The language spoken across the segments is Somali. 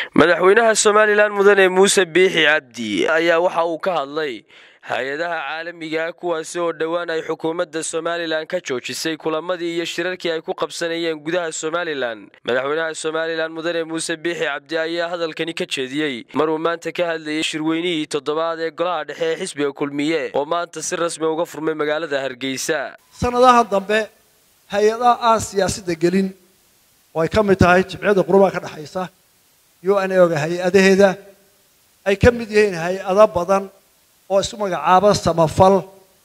madaxweynaha Somaliland mudane Muuse Biixi Cabdi ayaa waxa uu ka hadlay hay'adaha caalamiga kuwaas oo dhawaan ay xukuumadda Somaliland ka joojisay kulamadii iyo shirarkii ay ku qabsanayeen gudaha Somaliland. Madaxweynaha Somaliland mudane Muuse Biixi Cabdi ayaa hadalkani ka jeediyay maruu maanta ka hadlayay shirweynihii toddobaad ee golaha dhexe ee xisbiga kulmiye oo maanta si rasmi uga furmay magaalada Hargeysa. sanadaha dambe hay'adaha aan siyaasadda gelin oo ay ka mid tahay jimciyadda qurubaha ka dhaxaysa UNOga hay'adaheeda ay ka mid yihiin hay'ado badan oo isu magacaaba samafal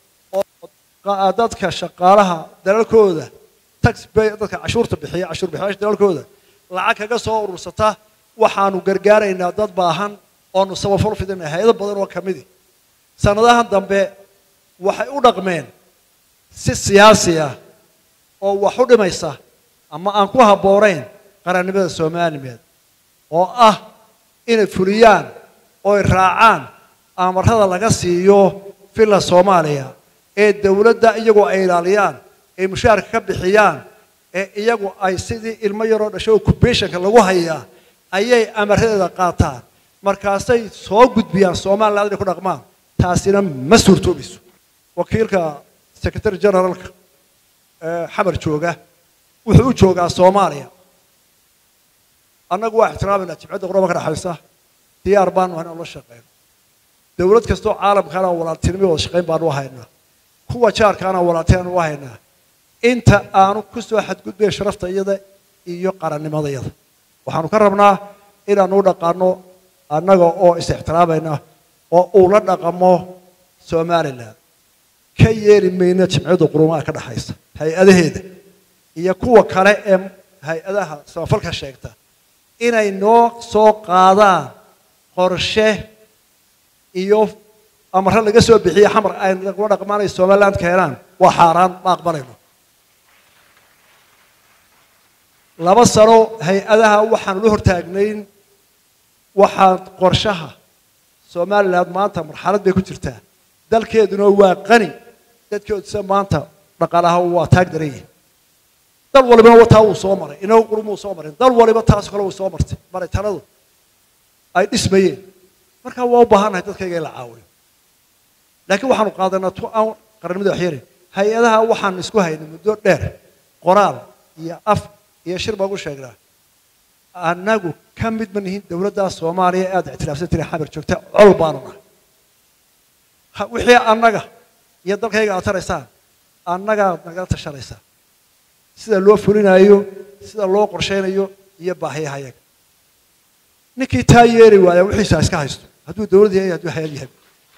oo dadka shaqaalaha dalalkooda tax pay dadka cashuurta bixiya cashuur bixiyaasha dalalkooda lacag kaga soo urursata waxaanu gargaaraynaa dad baahan oo samafal fidinay hay'ado badan oo kamid ah sanadahan dambe waxay u dhaqmeen si siyaasi ah oo wax u dhimaysa ama aan ku habooreyn qarannimada Soomaaliyeed oo ah inay fuliyaan oo raacaan amarada laga siiyo filla Soomaaliya ee dawladda iyagoo ay ilaaliyaan ee mushaarka ka bixiyaan ee iyagu ay sidii ilmo yar oo dhashay occupation-ka lagu hayaa ayay amarada qaataan markaasay soo gudbiyaan Soomaaliland ku dhaqmaan taasina ma suurtoobiso wakiilka secretary generalka xamar jooga wuxuu joogaa Soomaaliya annagu wax ixtiraamina jimciyadda qurubaha ka dhaxaysa diyaar baan waxaan la shaqeynaa dawlad kasto caalamkana walaaltinimo oo shaqeyn baan u haynaa kuwa jaarkana walaalteen u haynaa inta aanu ku soo xadgudbay sharafta iyada iyo qarannimadayada waxaanu ka rabnaa inaanu dhaqaano annaga oo is ixtiraamayna oo uu la dhaqamo Somaliland ka yeeri meena jimciyadda qurubaha ka dhaxaysa hay'adaheeda iyo kuwa kale ee hay'adaha samafalka sheegta inay noo soo qaadaan qorshe iyo amar laga soo bixiyo xamar ay lagu dhaqmaanay Somaliland ka helaan waa xaraan ma aqbalayno laba sano hay'adaha waxaan u hortaagnayn waxaan qorshaha Somaliland maanta marxalad bay ku jirtaa dalkeeduna waa qani dadkeedu maanta dhaqaalaha waa taag daray dal waliba wata uu soo maray inuu qurumo soo maray dal waliba taas kale uu soo martay maray taladu ay dhismayeen marka waa u baahanahay dadkayga la caawiyo laakiin waxaanu qaadanaa tu aan qarannimada waxyeelay hay'adaha waxaan isku haynay muddo dheer qoraal iyo af iyo shir baa ugu sheegnaa annagu ka mid ma nihiin dawladda Soomaaliya aad ictiraafsan tiray xamar joogta col baanu nahay wixii annaga iyo dalkayga aad taraysaan annaga naga tashanaysa sida loo fulinayo sida loo qorsheynayo iyo baahiyaha ninkii taayeeri waaya wixii iska haysto hadduu dawladda yahay hadduu hay'ad yahay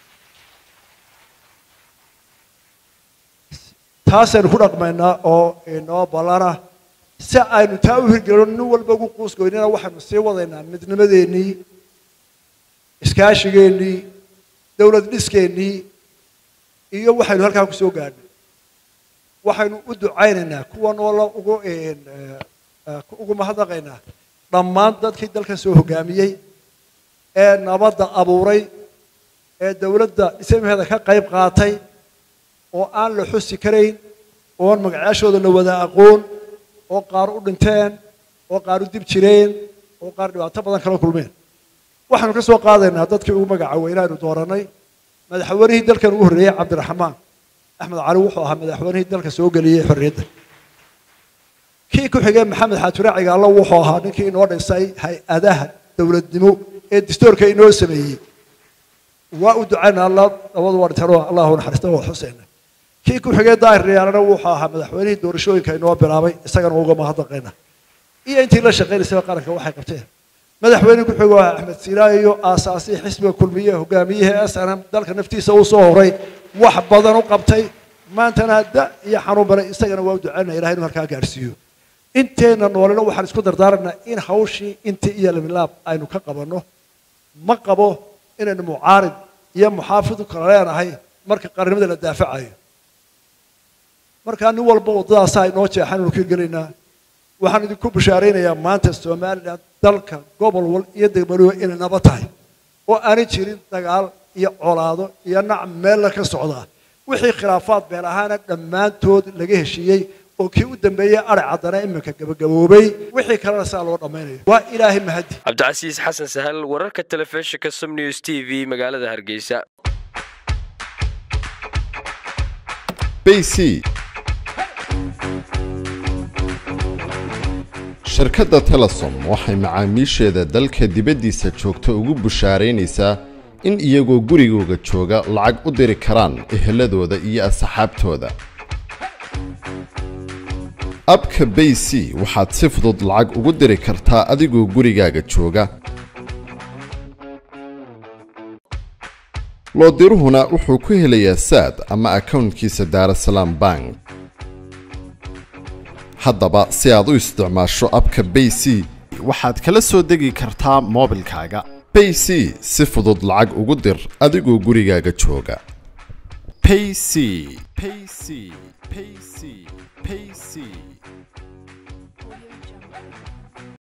taasaynu ku dhaqmaynaa oo inoo balana si aynu taa u hirgelino nin walba ugu quusgoynina waxaanu sii wadaynaa midnimadeennii iskaashigeennii dawlad dhiskeennii iyo waxaynu halkaa ku soo gaadhnay waxaynu u ducaynaynaa kuwa noola ugu mahadnaqaynaa dhammaan dadkii dalka soo hogaamiyey ee nabadda abuuray ee dawladda dhismaheeda ka qayb qaatay oo aan la xusi karayn oo magacaashooda la wada aqoon oo qaar u dhinteen oo qaar u dib jireen oo qaar dhibaato badan kala kulmeen waxaanu ka soo qaadaynaa dadkii ugu magaca weynaanu dooranay madaxweynihii dalkan ugu horreeyay Cabdiraxmaan Axmed Cali wuxuu ahaa madaxweynihii dalka soo galiyay xorriyadda kii ku xigay Maxamed Xaatuure Cigaalo wuxuu ahaa ninkii inoo dhisay hay'adaha dawladnimo ee dastuurka inoo sameeyay waa u ducaynaa Allah labadu waa taro Allahu naxariisto oo Xuseen kii ku xigay Daahir Riyaarana wuxuu ahaa madaxweynihii doorashooyinka inoo bilaabay isagana uga mahadnaqayna iyo intii la shaqeynayay qaranka waxay qabteen madaxweyne ku xigay Axmed Siilaayo aasaasi xisbiga kulmiye hogaamiyaha SNM dalka naftiisa uu soo horay wax badan u qabtay maantana hadda iyo xanuun baray isagana waa u ducaynaa Ilaahay inuu halkaa gaarsiiyo inteena noolena waxaan isku dardaaranaa in hawshii inta iyo laab aynu ka qabanno ma qabo inaynu mucaarid iyo muxaafid kala leenahay marka qarannimada la daafacayo marka nin walba wadadaas ay noo jeexan inuu ka galeynaa waxaan idinku bishaareynayaa maanta Soomaaliland dalka gobol wal iyo degmado inay nabad tahay oo aanay jirin dagaal iyo colaado iyo nacam meel ka socda wixii khilaafaad beel ahaan dhammaantood laga heshiiyay oo kii u dambeeyay arag cadana iminka gabagaboobay wixii kalena saa loo dhamaynayo waa ilaahay mahadi cabdicasiis xasan sahal wararka telefishinka SomNews TV magaalada Hargeysa BC shirkadda Telesom waxay macaamiisheeda dalka dibaddiisa joogta ugu bushaaraynaysaa in iyagoo gurigooda jooga lacag u diri karaan eheladooda iyo asxaabtooda abka BC waxaad si fudud lacag ugu diri kartaa adigoo gurigaaga jooga loo diruhuna wuxuu ku helayaa saad ama accountkiisa Daarasalaam Bank haddaba si aad u isticmaasho abka BC waxaad kala soo degi kartaa moobilkaaga BC si fudud lacag ugu dir adigoo gurigaaga jooga payc